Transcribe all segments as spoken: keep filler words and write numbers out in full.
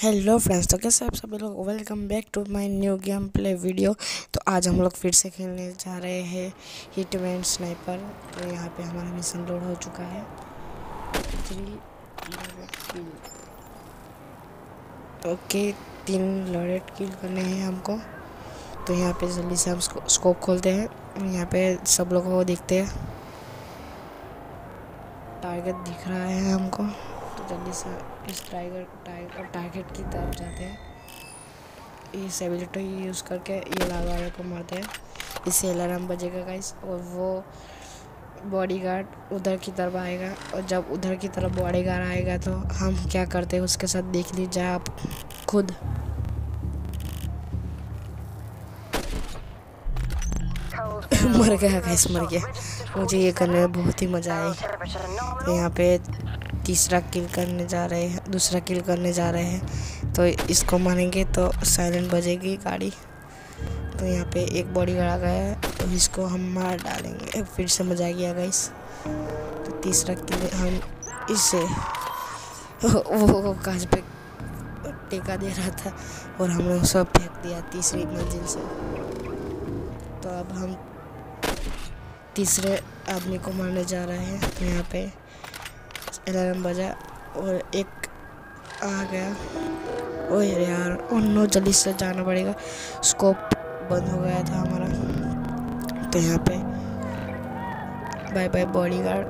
Hello friends, तो कैसे आप सभी लोग। Welcome back to my new game play video. तो आज हम लोग फिर से खेलने जा रहे हैं हिटमैन स्नाइपर। तो यहाँ पे हमारा मिशन लोड हो चुका है। Three kill. ओके, तीन लोडेड किल करने हैं हमको। तो यहाँ पे जल्दी से हम स्कोप खोलते हैं। यहाँ पे सब लोगों को देखते हैं, टारगेट दिख रहा है हमको। तो जल्दी से इस टाइगर टाइगर टारगेट की तरफ जाते हैं। इस एबिलिटी यूज़ करके ये लाल वाले को मारते हैं। इससे अलार्म बजेगा गाइस, और वो बॉडीगार्ड उधर की तरफ आएगा। और जब उधर की तरफ बॉडीगार्ड आएगा तो हम क्या करते हैं उसके साथ देख लीजिए आप खुद। मर गया गाइस, मर गया। मुझे ये करने में बहुत ही मज़ा आई। तो यहाँ पे तीसरा किल करने जा रहे हैं, दूसरा किल करने जा रहे हैं। तो इसको मारेंगे तो साइलेंट बजेगी गाड़ी। तो यहाँ पे एक बॉडी गार्ड आ गया है, तो इसको हम मार डालेंगे। फिर से मजा आ गया गाइस। तो तीसरा किल हम इससे वो कांच पे टेका दे रहा था और हमने उसे फेंक दिया तीसरी मंजिल से। तो अब हम तीसरे आदमी को मारने जा रहे हैं। तो यहाँ पे अलार्म बजा और एक आ गया। ओह यार, ओ नो, जल्दी से जाना पड़ेगा। स्कोप बंद हो गया था हमारा। तो यहाँ पे बाय बाय बॉडीगार्ड,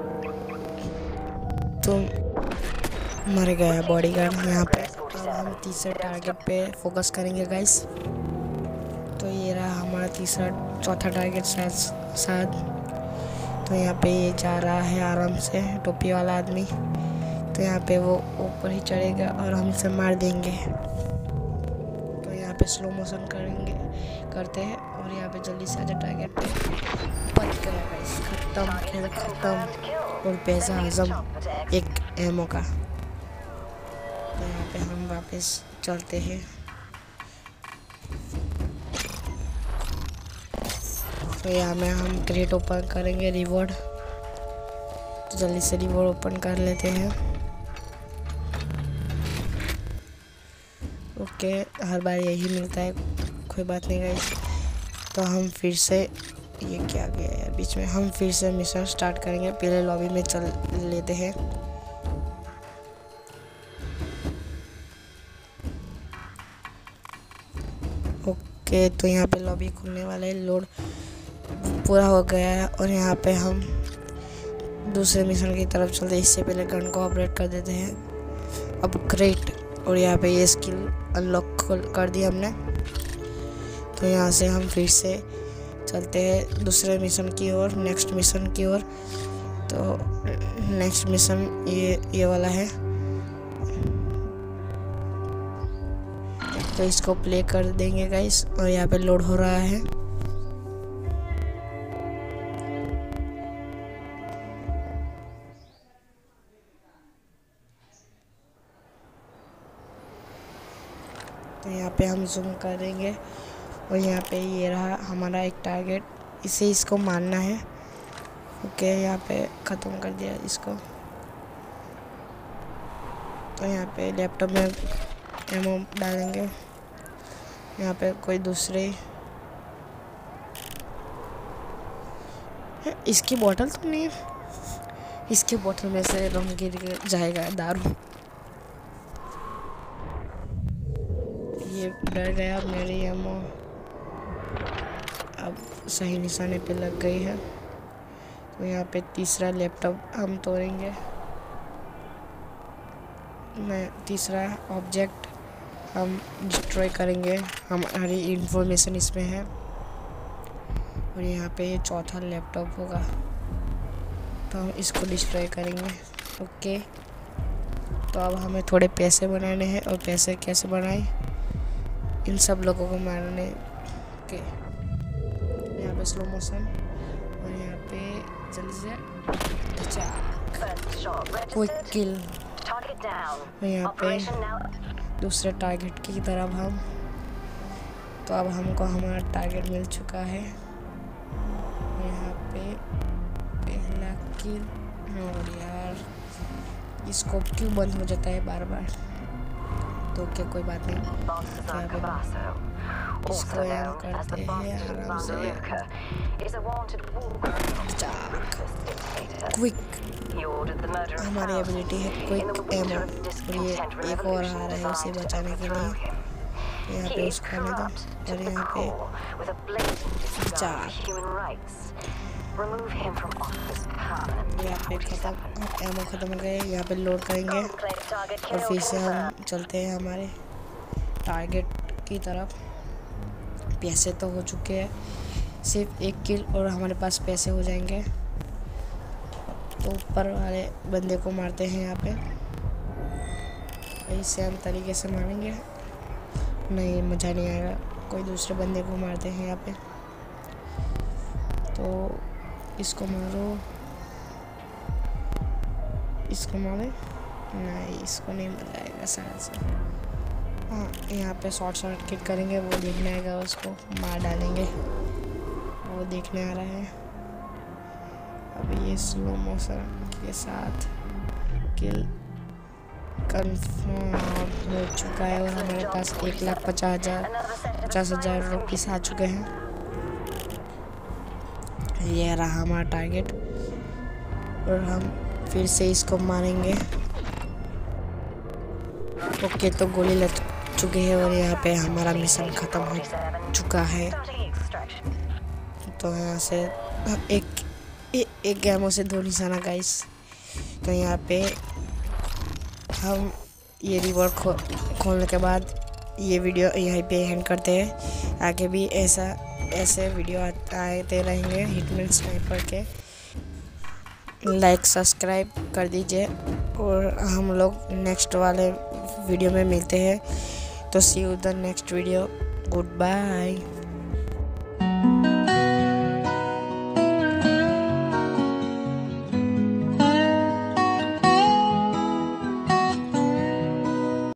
तुम मर गया बॉडीगार्ड। यहाँ पे अब हम तीसरे टारगेट पे फोकस करेंगे गाइस। तो ये रहा हमारा तीसरा चौथा टारगेट शायद शायद तो यहाँ पे ये जा रहा है आराम से, टोपी वाला आदमी। तो यहाँ पे वो ऊपर ही चढ़ेगा और हम इसे मार देंगे। तो यहाँ पे स्लो मोशन करेंगे करते हैं और यहाँ पे जल्दी से आजा टारगेट पे। बच गया गाइस, खत्म, खेल खत्म। और पैसा हजम एक एमओ का। तो यहाँ पे हम वापस चलते हैं। तो यहाँ में हम क्रेट ओपन करेंगे, रिवॉर्ड। तो जल्दी से रिवॉर्ड ओपन कर लेते हैं। ओके, हर बार यही मिलता है, कोई बात नहीं गाइस। तो हम फिर से, ये क्या गया है बीच में, हम फिर से मिशन स्टार्ट करेंगे। पहले लॉबी में चल लेते हैं। ओके, तो यहाँ पे लॉबी खुलने वाला है, लोड पूरा हो गया है। और यहाँ पे हम दूसरे मिशन की तरफ चलते हैं। इससे पहले गन को ऑपरेट कर देते हैं। अब क्रेट, और यहाँ पे ये स्किल अनलॉक कर दी हमने। तो यहाँ से हम फिर से चलते हैं दूसरे मिशन की ओर, नेक्स्ट मिशन की ओर। तो नेक्स्ट मिशन ये ये वाला है। तो इसको प्ले कर देंगे गाइस। और यहाँ पे लोड हो रहा है। तो यहाँ पे हम जूम करेंगे और यहाँ पे ये रहा हमारा एक टारगेट। इसे इसको मारना है। ओके, यहाँ पे ख़त्म कर दिया इसको। तो यहाँ पे लैपटॉप में एमओ डालेंगे। यहाँ पे कोई दूसरे, इसकी बोतल तो नहीं है, इसकी बोतल में से रम गिर जाएगा दारू। ये डर गया, मेरी एमओ अब सही निशाने पे लग गई है। तो यहाँ पे तीसरा लैपटॉप हम तोड़ेंगे। मैं तीसरा ऑब्जेक्ट हम डिस्ट्रॉय करेंगे। हमारी इंफॉर्मेशन इसमें है। और यहाँ पे ये चौथा लैपटॉप होगा, तो हम इसको डिस्ट्रॉय करेंगे। ओके, तो अब हमें थोड़े पैसे बनाने हैं। और पैसे कैसे बनाए, इन सब लोगों को मारने के। यहाँ पे स्लो मोशन, और यहाँ पे जल्दी से क्विक किल। और यहाँ पे दूसरे टारगेट की तरफ हम। तो अब हमको हमारा टारगेट मिल चुका है। यहाँ पे पहला किल। और यार, स्कोप क्यों बंद हो जाता है बार बार। तो क्या कोई बात नहीं। क्या इसको एम करते हैं आराम से। क्विक हमारी एबिलिटी है क्विक एमो, और ये एक और आ रहा है उसे बचाने के लिए। यहाँ पे उसको आने दो, और यहाँ पे चार यहाँ पे खत्म, एमो खत्म हो गए। यहाँ पे लोड करेंगे और फिर से हम चलते हैं हमारे टारगेट की तरफ। पैसे तो हो चुके हैं, सिर्फ एक किल और हमारे पास पैसे हो जाएंगे। तो ऊपर वाले बंदे को मारते हैं यहाँ पे, ऐसे हम तरीके से मारेंगे। नहीं मज़ा नहीं आएगा, कोई दूसरे बंदे को मारते हैं यहाँ पे। तो इसको मारो, इसको मारे, नहीं इसको नहीं मजा आएगा शायद से। हाँ यहाँ पे शॉर्ट शॉर्ट किट करेंगे, वो देखने आएगा, उसको मार डालेंगे, वो देखने आ रहा है। अभी ये स्लो मोशन के साथ किल कंफर्म हो चुका है और हमारे पास एक लाख पचास हजार पचास हजार रुपीस आ चुके हैं। ये रहा हमारा टारगेट, और हम फिर से इसको मारेंगे। ओके तो गोली लग चुकी है और यहाँ पे हमारा मिशन ख़त्म हो चुका है। तो यहाँ से एक ए, एक गेमों से दो निशाना गाइस। तो यहाँ पे हम ये रिवॉर्ड खो खोलने के बाद ये वीडियो यहीं पे एंड करते हैं। आगे भी ऐसा ऐसे वीडियो आते रहेंगे हिटमैन स्नाइपर के। लाइक सब्सक्राइब कर दीजिए और हम लोग नेक्स्ट वाले वीडियो में मिलते हैं। तो see you the next video, good bye.